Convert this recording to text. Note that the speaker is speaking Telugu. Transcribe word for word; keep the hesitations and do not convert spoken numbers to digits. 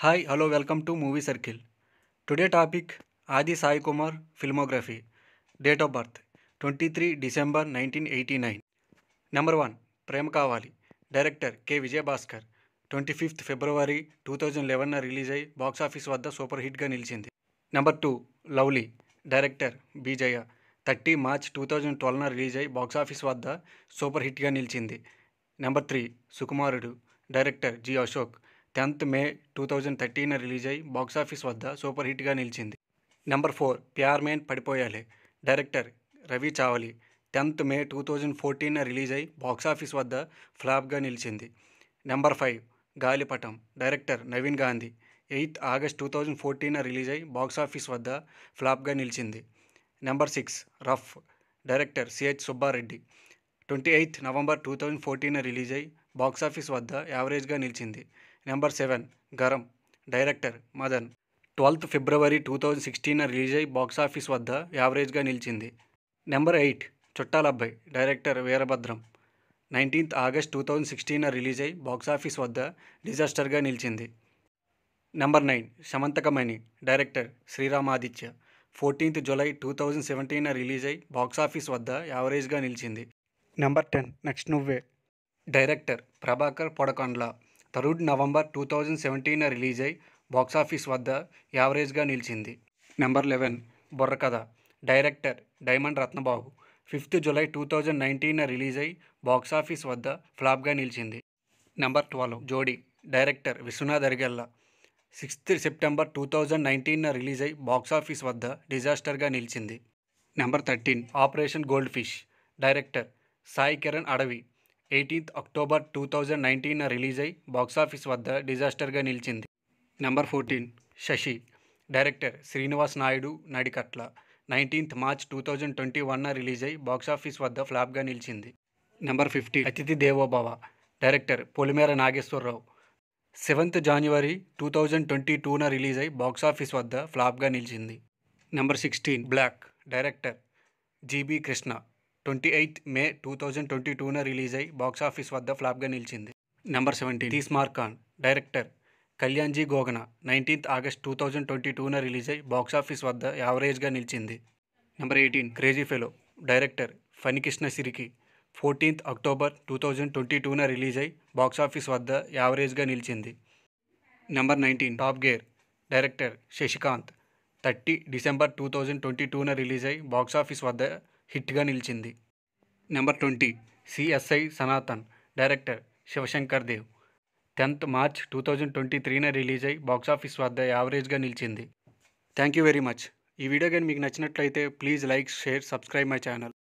Hi, hello, welcome to Movie Circle. Today topic Adhi Sai Kumar filmography. Date of birth twenty-three December nineteen eighty-nine. Number one Prem Kavali. Director K. Vijay Bhaskar. twenty-fifth February two thousand eleven release అయి బాక్స్ ఆఫీస్ వద్ద సూపర్ హిట్గా నిలిచింది. Number two lovely. Director B Jaya. Thirty March two thousand ట్వెల్వ్న రిలీజ్ అయి బాక్స్ ఆఫీస్ వద్ద సూపర్ హిట్గా నిలిచింది. Number three Sukumarudu. Director G Ashok. Tenth May two thousand థర్టీన రిలీజ్ అయి బాక్సాఫీస్ వద్ద సూపర్ హిట్గా నిలిచింది. Number four Pyar Mein Padipoyane. Director Ravi Chavali. Tenth May two thousand ఫోర్టీన రిలీజ్ అయి బాక్సాఫీస్ వద్ద ఫ్లాప్గా నిలిచింది. నెంబర్ ఫైవ్ గాలిపటం. Director Naveen Gandhi. Eighth August two thousand ఫోర్టీన రిలీజ్ అయి బాక్సాఫీస్ వద్ద ఫ్లాప్గా నిలిచింది. Number six rough. Director CH Subbareddy. Twenty eighth November two thousand ఫోర్టీన రిలీజ్ అయి బాక్సాఫీస్ వద్ద యావరేజ్గా నిలిచింది. Number seven Garam. Director Madan. Twelfth February two thousand సిక్స్టీన రిలీజ్ అయి బాక్సాఫీస్ వద్ద యావరేజ్గా నిలిచింది. Number eight Chuttalabbayi. Director Veerabhadram. Nineteenth August two thousand సిక్స్టీన రిలీజ్ అయి బాక్సాఫీస్ వద్ద డిజాస్టర్గా నిలిచింది. Number nine Samanthakamani. Director Sriramaditya. Fourteenth July two thousand సెవెంటీన రిలీజ్ అయి బాక్సాఫీస్ వద్ద యావరేజ్గా నిలిచింది. Number ten next Nuvve. Director Prabhakar Podakondla. Third November two thousand సెవెంటీన రిలీజ్ అయి బాక్సాఫీస్ వద్ద యావరేజ్గా నిలిచింది. Number eleven Burrakatha. Director diamond Ratnababu. Fifth July two thousand నైన్టీన రిలీజ్ అయి బాక్సాఫీస్ వద్ద ఫ్లాప్గా నిలిచింది. Number twelve Jodi. Director Viswanath Arigela. Sixth September two thousand నైన్టీన రిలీజ్ అయి బాక్సాఫీస్ వద్ద డిజాస్టర్గా నిలిచింది. Number thirteen operation gold fish. Director Sai Kiran Adavi. Eighteenth October two thousand నైన్టీన రిలీజ్ అయి బాక్సాఫీస్ వద్ద డిజాస్టర్గా నిలిచింది. Number fourteen Sasi. Director Srinivas Naidu Nadikatla. Nineteenth March two thousand twenty వన్న రిలీజ్ అయి బాక్సాఫీస్ వద్ద ఫ్లాప్గా నిలిచింది. Number fifteen Athidhi Devobhava. Director Polimera Nageswararao. Seventh January two thousand twenty టూన రిలీజ్ అయి బాక్సాఫీస్ వద్ద ఫ్లాప్గా నిలిచింది. Number sixteen black. Director GB Krishna. Twenty eighth May two thousand twenty టూన రిలీజ్ అయి బాక్సాఫీస్ వద్ద ఫ్లాప్గా నిలిచింది. Number seventeen Teesmaar Khan. Director Kalyanji Gogana. Nineteenth August two thousand twenty టూన రిలీజ్ అయి బాక్సాఫీస్ వద్ద యావరేజ్గా నిలిచింది. Number eighteen crazy fellow. Director Phanikrishna Siriki. Fourteenth October two thousand twenty టూన రిలీజ్ అయి బాక్సాఫీస్ వద్ద యావరేజ్గా నిలిచింది. Number nineteen top gear. Director Sasikanth. Thirty December two thousand twenty టూన రిలీజ్ అయి బాక్సాఫీస్ వద్ద హిట్గా నిలిచింది. Number twenty CSI Sanatan. Director Sivashankar Dev. Tenth March two thousand twenty త్రీన రిలీజ్ అయి బాక్సాఫీస్ వద్ద యావరేజ్గా నిలిచింది. Thank you very much. ఈ వీడియో కానీ మీకు నచ్చినట్లయితే please like share subscribe my channel.